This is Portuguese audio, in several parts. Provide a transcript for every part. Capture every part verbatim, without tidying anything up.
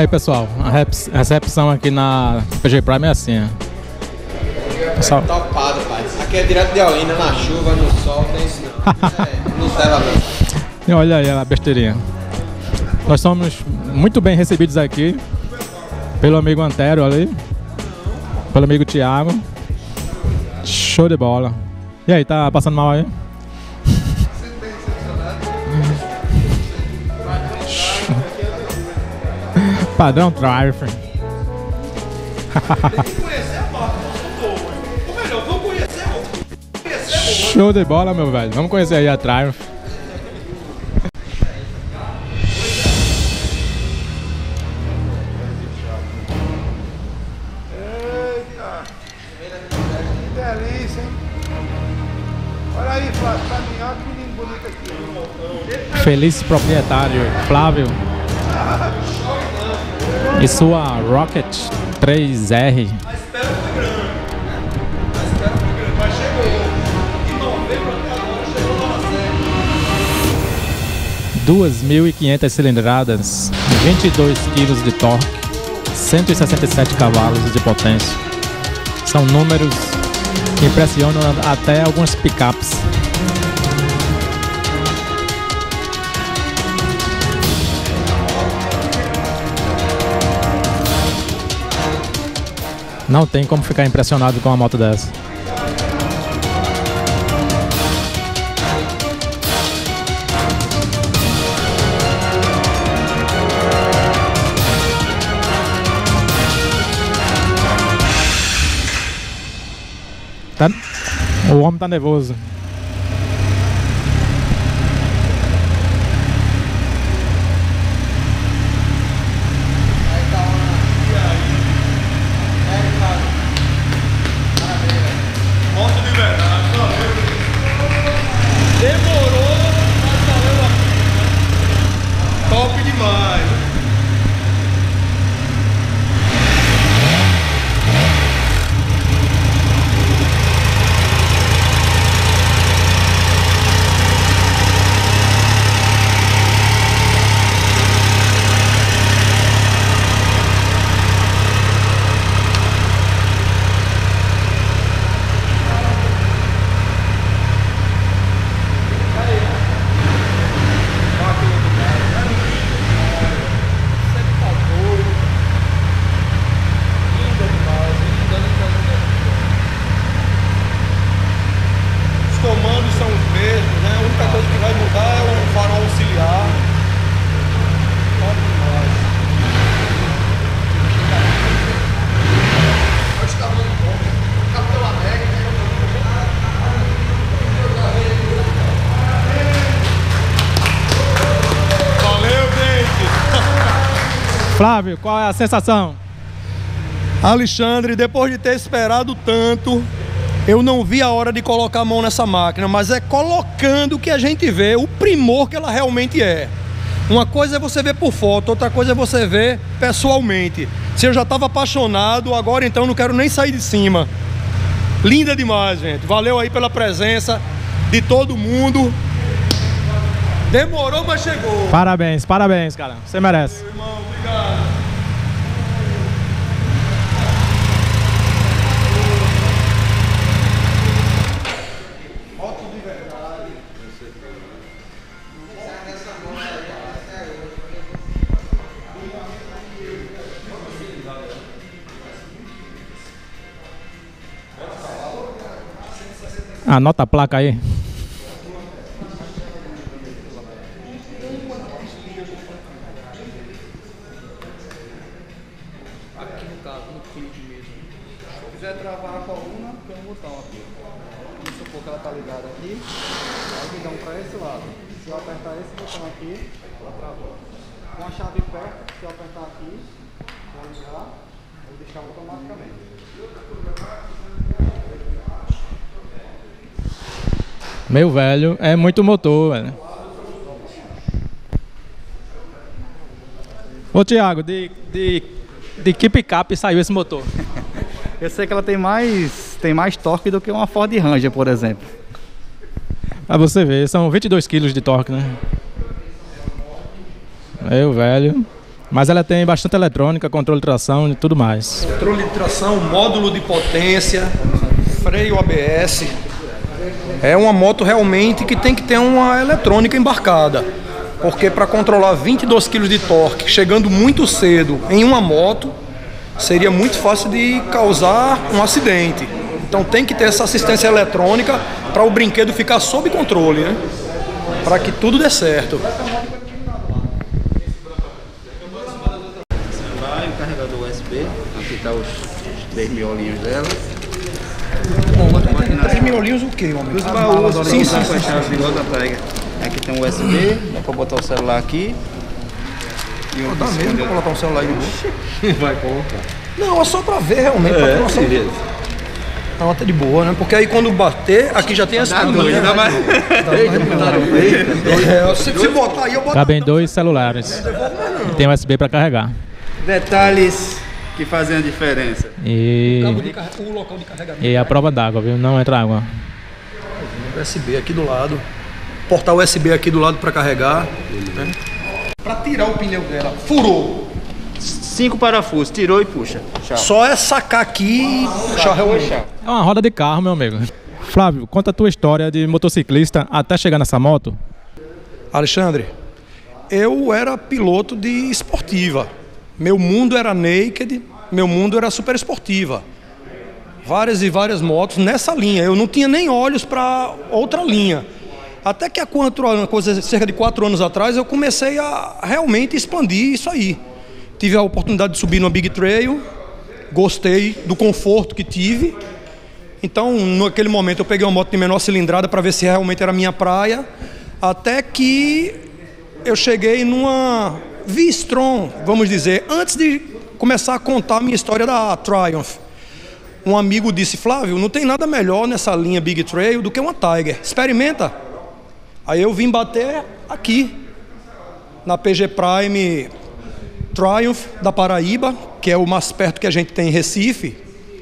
Aí, pessoal, a recepção aqui na P G Prime é assim, ó. Pessoal. É topado, pai. Aqui é direto de Olinda, na chuva, no sol, tem isso não. É, não serve não. E olha aí a besteirinha. Nós somos muito bem recebidos aqui pelo amigo Antero ali, pelo amigo Thiago. Show de bola. E aí, tá passando mal aí? Padrão Drive. Show de bola, meu velho. Vamos conhecer aí a Triumph. Eita! Que delícia, hein? Olha aí, Flávio, caminhar, que menino bonito aqui. Feliz proprietário Flávio e sua Rocket três R. A espera foi grande. A espera foi grande, mas chegou. De novembro até agora chegou lá na série. duas mil e quinhentas cilindradas, vinte e dois quilos de torque, cento e sessenta e sete cavalos de potência. São números que impressionam até algumas picapes. Não tem como ficar impressionado com uma moto dessa. Tá? O homem tá nervoso. Flávio, qual é a sensação? Alexandre, depois de ter esperado tanto, eu não vi a hora de colocar a mão nessa máquina, mas é colocando que a gente vê o primor que ela realmente é. Uma coisa é você ver por foto, outra coisa é você ver pessoalmente. Se eu já estava apaixonado, agora então não quero nem sair de cima. Linda demais, gente. Valeu aí pela presença de todo mundo. Demorou, mas chegou. Parabéns, parabéns, cara. Você merece. Meu irmão, obrigado. Anota a placa aí. Aqui no caso, no clique mesmo. Se eu quiser travar a coluna, tem um botão aqui. Vamos supor que ela está ligada aqui. Aí me dão para esse lado. Se eu apertar esse botão aqui, ela travou. Com a chave perto, se eu apertar aqui, vou ligar, vou deixar automaticamente. Meu velho, é muito motor, velho. Ô Thiago, de, de, de que picape saiu esse motor? Eu sei que ela tem mais, tem mais torque do que uma Ford Ranger, por exemplo. Pra você ver, são vinte e dois quilos de torque, né? Meu velho, Mas ela tem bastante eletrônica, controle de tração e tudo mais. Controle de tração, módulo de potência, freio A B S. É uma moto realmente que tem que ter uma eletrônica embarcada. Porque para controlar vinte e dois quilos de torque, chegando muito cedo em uma moto, seria muito fácil de causar um acidente. Então tem que ter essa assistência eletrônica para o brinquedo ficar sob controle, né? Para que tudo dê certo. Vai, o carregador U S B, aqui tá os, os três miolinhos dela. Três miolinhos o quê, homem? Os baús, sim, sim, com sim, as chaves igual da Tiger. Aqui tem um U S B, dá pra botar o celular aqui. E um Dá mesmo pra colocar um celular aí no bolso? Vai colocar. Não, é só pra ver realmente, pra ter noção. A nota de boa, né? Porque aí quando bater, aqui já tem as coisas. Ainda mais. Se você botar aí, eu boto. Cabem dois celulares. E tem U S B para carregar. Detalhes que fazem a diferença. E, O local de carregamento. e a prova d'água, viu? Não entra água. U S B aqui do lado. Portar U S B aqui do lado para carregar. Né? Para tirar o pneu dela, furou. Cinco parafusos, tirou e puxa. Tchau. Só é sacar aqui e puxar realmente. É uma roda de carro, meu amigo. Flávio, conta a tua história de motociclista até chegar nessa moto. Alexandre, eu era piloto de esportiva. Meu mundo era naked, meu mundo era super esportiva. Várias e várias motos nessa linha. Eu não tinha nem olhos para outra linha. Até que há quatro, coisa, cerca de quatro anos atrás eu comecei a realmente expandir isso aí. Tive a oportunidade de subir numa Big Trail, gostei do conforto que tive. Então, naquele momento eu peguei uma moto de menor cilindrada para ver se realmente era a minha praia. Até que eu cheguei numa V-Strom, vamos dizer, antes de começar a contar a minha história da Triumph. Um amigo disse: Flávio, não tem nada melhor nessa linha Big Trail do que uma Tiger. Experimenta. Aí eu vim bater aqui, na P G Prime Triumph da Paraíba, que é o mais perto que a gente tem em Recife,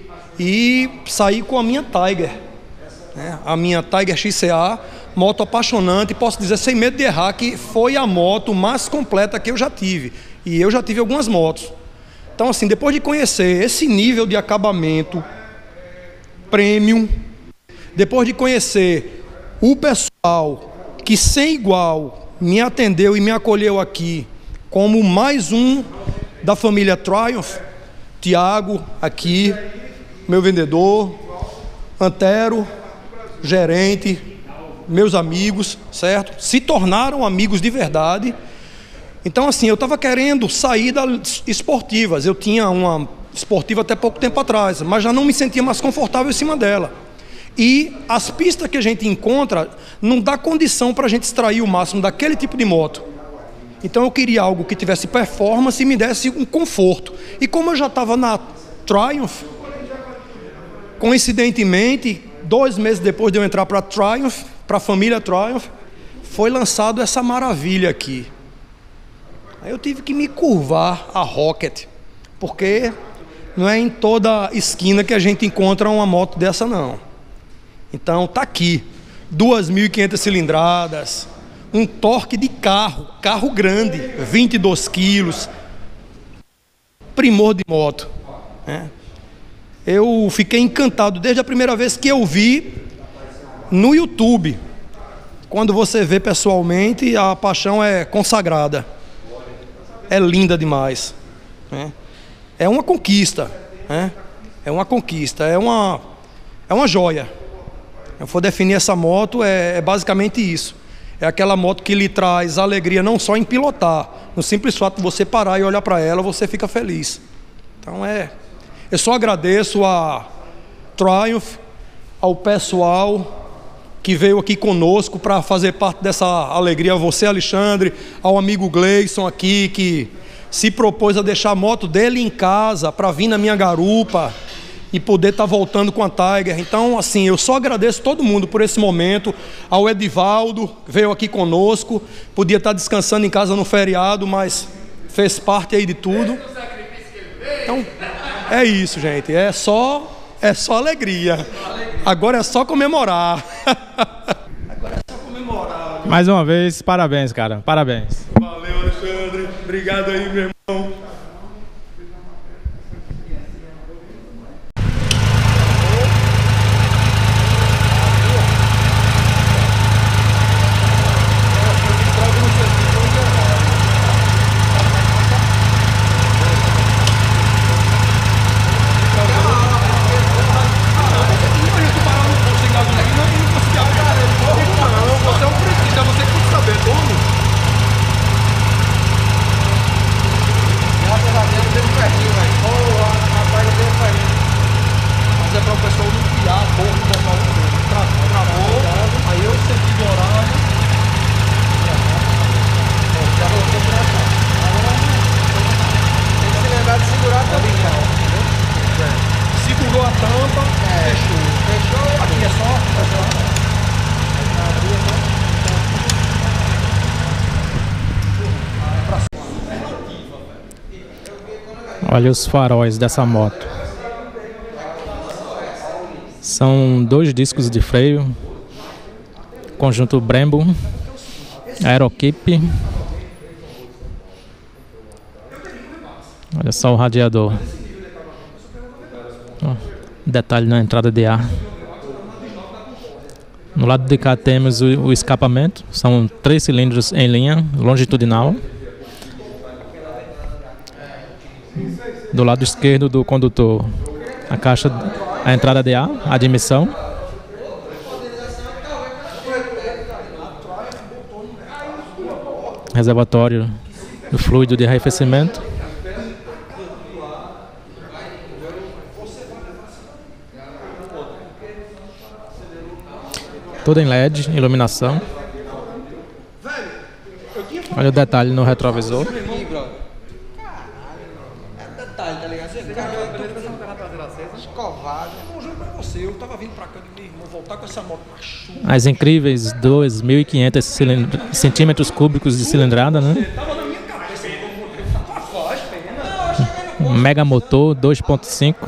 e saí com a minha Tiger, né? A minha Tiger X C A, moto apaixonante, posso dizer sem medo de errar que foi a moto mais completa que eu já tive, e eu já tive algumas motos. Então assim, depois de conhecer esse nível de acabamento premium, depois de conhecer o pessoal que sem igual me atendeu e me acolheu aqui, como mais um da família Triumph, Tiago aqui, meu vendedor, Antero, gerente, meus amigos, certo? Se tornaram amigos de verdade. Então assim, eu estava querendo sair das esportivas. Eu tinha uma esportiva até pouco tempo atrás, mas já não me sentia mais confortável em cima dela. E as pistas que a gente encontra não dá condição para a gente extrair o máximo daquele tipo de moto. Então eu queria algo que tivesse performance e me desse um conforto. E como eu já estava na Triumph, coincidentemente, dois meses depois de eu entrar para a Triumph, para a família Triumph, foi lançado essa maravilha aqui. Aí eu tive que me curvar a Rocket, porque não é em toda esquina que a gente encontra uma moto dessa não. Então tá aqui, duas mil e quinhentas cilindradas, um torque de carro, carro grande, vinte e dois quilos, primor de moto, né? Eu fiquei encantado desde a primeira vez que eu vi no YouTube. Quando você vê pessoalmente, a paixão é consagrada, é linda demais, né? É uma conquista, né? É uma conquista, é uma, é uma joia. Eu for definir essa moto, é, é basicamente isso. É aquela moto que lhe traz alegria não só em pilotar, no simples fato de você parar e olhar para ela, você fica feliz. Então é... Eu só agradeço a Triumph, ao pessoal que veio aqui conosco para fazer parte dessa alegria, a você, Alexandre, ao amigo Gleison aqui, que se propôs a deixar a moto dele em casa para vir na minha garupa e poder estar tá voltando com a Tiger. Então, assim, eu só agradeço todo mundo por esse momento. Ao Edivaldo, que veio aqui conosco, podia estar tá descansando em casa no feriado, mas fez parte aí de tudo. Então, é isso, gente. É só, é só alegria. Agora é só comemorar. Agora é só comemorar. Mais uma vez, parabéns, cara. Parabéns. Valeu, Alexandre. Obrigado aí, meu irmão. Olha os faróis dessa moto. São dois discos de freio, conjunto Brembo, Aerokeep. Olha só o radiador. Ó, detalhe na entrada de ar. No lado de cá temos o, o escapamento. São três cilindros em linha longitudinal. Do lado esquerdo do condutor, a caixa, a entrada de ar, a admissão. Reservatório do fluido de arrefecimento. Tudo em L E D, iluminação. Olha o detalhe no retrovisor. Detalhe, tá ligado? Você escovado. Eu juro pra você, eu tava vindo pra cá de meu irmão voltar com essa moto na chuva. As incríveis dois mil e quinhentos cilindro... centímetros cúbicos de cilindrada, né? Tava na minha cabeça, não faz pena. Um mega motor dois ponto cinco.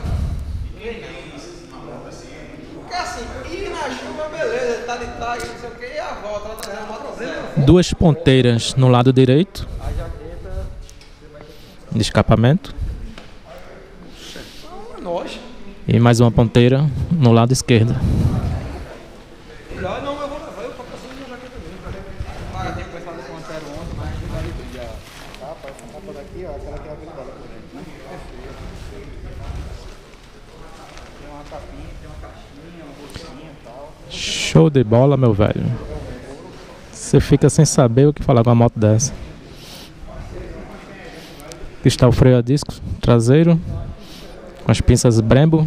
Porque assim, ir na chuva, beleza, tá de tag, não sei o que, e a volta, ela tá dando uma trozena. Duas ponteiras no lado direito de escapamento. Nós. E mais uma ponteira no lado esquerdo. Já não, eu vou levar, eu tô passando minha jaqueta mesmo. Paga tempo pra fazer com a zero onze, mas não vale tudo já. Tá, essa capa daqui, ó, aquela que é a habilidade por dentro, né? Tem uma capinha, tem uma caixinha, uma bolsinha e tal. Show de bola, meu velho. Você fica sem saber o que falar com uma moto dessa. Aqui está o freio a disco traseiro, com as pinças Brembo.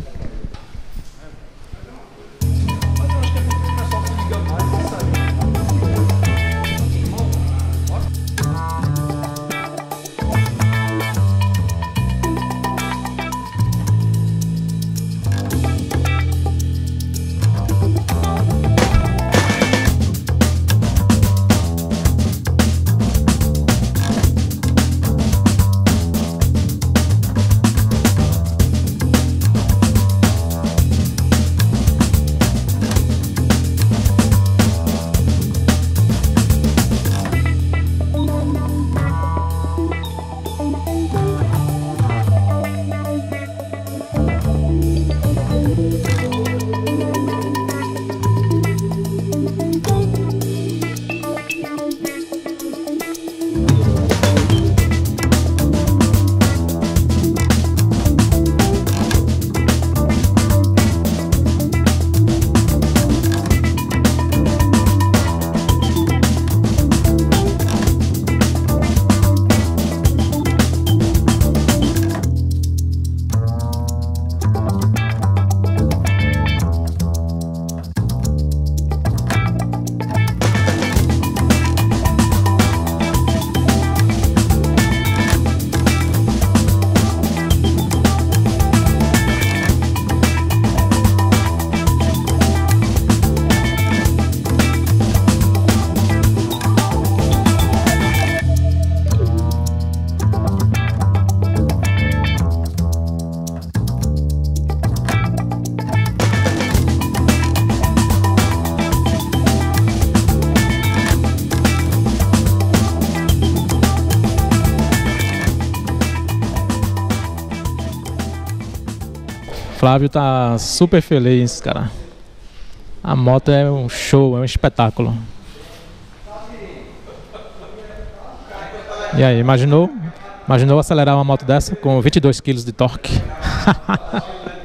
Flávio tá super feliz, cara. A moto é um show, é um espetáculo. E aí, imaginou? Imaginou acelerar uma moto dessa com vinte e dois quilos de torque?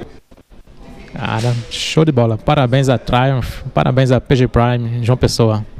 Cara, show de bola. Parabéns a Triumph, parabéns a P G Prime, João Pessoa.